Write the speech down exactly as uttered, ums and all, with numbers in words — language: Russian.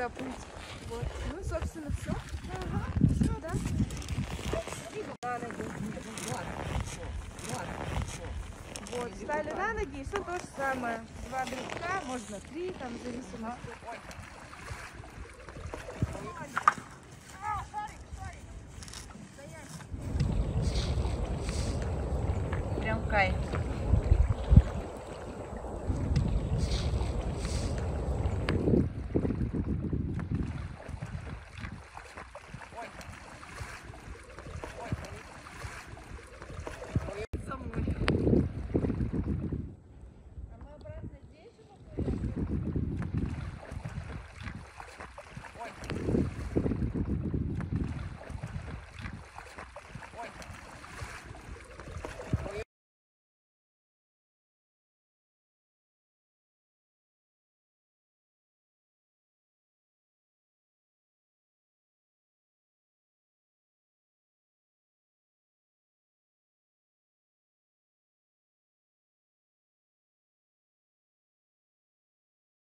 проплыть. Вот. Ну, собственно, все. Ага, все, да. Вот, встали на ноги, и все то же самое. Два грибка, можно три, там, в зависимости.